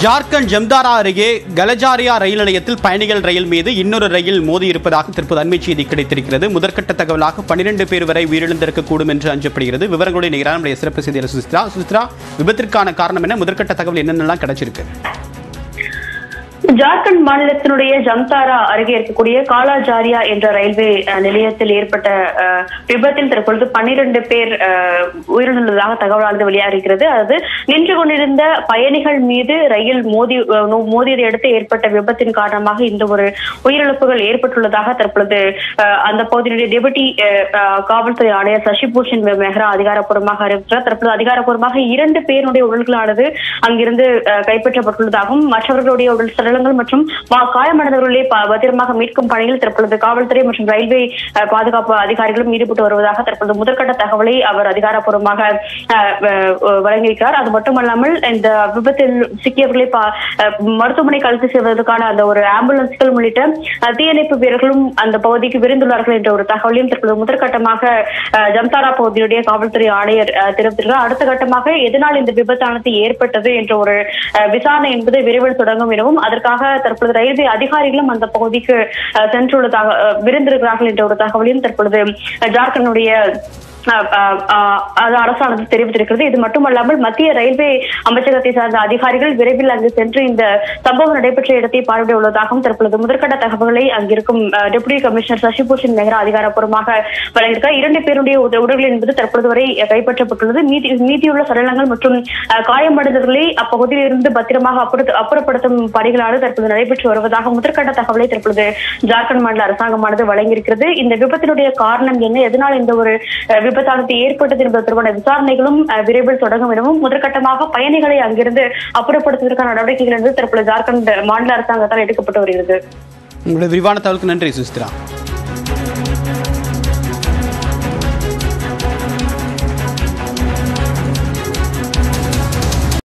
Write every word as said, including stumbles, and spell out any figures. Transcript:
ஜார்க்கண்ட் ஜம்தாரா அருகே கலஜாரியா ரயில் நிலையத்தில் பயணிகள் ரயில் மீது இன்னொரு ரயில் மோதியிருப்பதாக தற்போது அண்மை செய்தி கிடைத்திருக்கிறது. முதற்கட்ட தகவலாக பன்னிரண்டு பேர் வரை உயிரிழந்திருக்கக்கூடும் என்று அஞ்சப்படுகிறது. விவரங்களுடைய நிகரான நம்முடைய சிறப்பு செய்தியாளர் சுசித்ரா. சுசித்ரா, விபத்திற்கான காரணம் என்ன? முதற்கட்ட தகவல் என்னென்னலாம் கிடைச்சிருக்கு? ஜார்க்கண்ட் மாநிலத்தினுடைய ஜம்தாரா அருகே இருக்கக்கூடிய காலாஜாரியா என்ற ரயில்வே நிலையத்தில் ஏற்பட்ட விபத்தில் தற்பொழுது பன்னிரண்டு பேர் உயிரிழந்ததாக தகவலானது வெளியாகிறது. அதாவது நின்று கொண்டிருந்த பயணிகள் மீது ரயில் மோதி மோதியதை அடுத்து ஏற்பட்ட விபத்தின் காரணமாக இந்த ஒரு உயிரிழப்புகள் ஏற்பட்டுள்ளதாக தற்பொழுது அந்த பகுதியினுடைய டெபுட்டி காவல்துறை ஆணையர் சசிபூஷன் மெஹ்ரா அதிகாரப்பூர்வமாக அறிவித்தார். தற்பொழுது அதிகாரப்பூர்வமாக இரண்டு பேருடைய உடல்களானது அங்கிருந்து கைப்பற்றப்பட்டுள்ளதாகவும் மற்றவர்களுடைய உடல் சடலங்கள் மற்றும் காயமடைந்தவர்களே பத்திரமாக மீட்கும் பணியில் தற்பொழுது காவல்துறை மற்றும் ரயில்வே பாதுகாப்பு அதிகாரிகளும் ஈடுபட்டு வருவதாக தற்பொழுது முதற்கட்ட தகவலை அவர் அதிகாரப்பூர்வமாக வழங்கியிருக்கிறார். அது மட்டுமல்லாமல் இந்த விபத்தில் சிக்கியவர்களை மருத்துவமனைக்கு அழைத்து செல்வதற்கான அந்த ஒரு ஆம்புலன்ஸ்கள் உள்ளிட்ட தீயணைப்பு வீரர்களும் அந்த பகுதிக்கு விரைந்துள்ளார்கள் என்ற ஒரு தகவலையும் தற்பொழுது முதற்கட்டமாக ஜம்தாரா பகுதியுடைய காவல்துறை ஆணையர் தெரிவித்திருக்கிறார். அடுத்த கட்டமாக எதனால் இந்த விபத்தானது ஏற்பட்டது என்ற ஒரு விசாரணை என்பது விரைவில் தொடங்கும் எனவும் அதற்காக தற்பொழுது ரயில்வே அதிகாரிகளும் அந்த பகுதிக்கு சென்றுள்ளதாக விரைந்திருக்கிறார்கள் என்ற ஒரு தகவலையும் தற்பொழுது ஜார்க்கண்டுடைய அரசானது தெரிவித்திருக்கிறது. இது மட்டுமல்லாமல் மத்திய ரயில்வே அமைச்சகத்தை சார்ந்த அதிகாரிகள் விரைவில் அங்கு சென்று இந்த சம்பவம் நடைபெற்ற இடத்தை பார்வையிட உள்ளதாகவும் தற்பொழுது முதற்கட்ட தகவல்களை அங்கிருக்கும் டெபுட்டி கமிஷனர் சசிபூஷன் மெஹ்ரா அதிகாரப்பூர்வமாக வழங்கியிருக்கார். இரண்டு பேருடைய உடல்கள் என்பது தற்பொழுது வரை கைப்பற்றப்பட்டுள்ளது. மீதி மீதியுள்ள சடலங்கள் மற்றும் காயமடைந்தவர்களை அப்பகுதியில் இருந்து பத்திரமாக அப்புறப்படுத்தும் பணிகளானது தற்பொழுது நடைபெற்று வருவதாக முதற்கட்ட தகவலை தற்பொழுது ஜார்க்கண்ட் மாநில அரசாங்கமானது வழங்கியிருக்கிறது. இந்த விபத்தினுடைய காரணம் என்ன, எதனால் இந்த ஒரு விபத்தானது ஏற்பட்டது என்பது தொடர்பான விசாரணைகளும் விரைவில் தொடங்கும் எனவும் முதற்கட்டமாக பயணிகளை அங்கிருந்து அப்புறப்படுத்துவதற்கான நடவடிக்கைகள் என்பது தற்பொழுது ஜார்க்கண்ட் மாநில அரசாங்கத்தால் எடுக்கப்பட்டு வருகிறது. உங்களுடைய விரிவான தகவலுக்கு நன்றி சுசித்ரா.